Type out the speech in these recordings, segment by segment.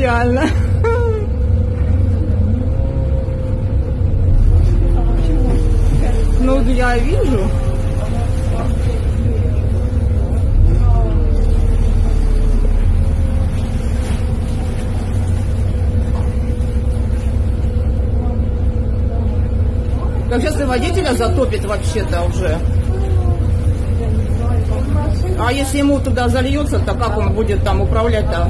реально. Ну, я вижу. Так сейчас и водителя затопит вообще-то уже. А если ему туда зальется, то как он будет там управлять-то?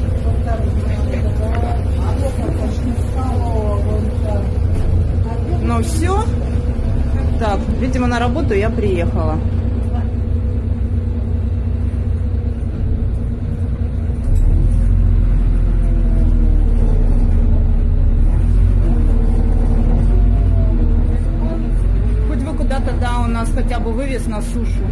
Ну все. Так, видимо, на работу я приехала. Хоть бы куда-то, да, у нас хотя бы вывез на сушу.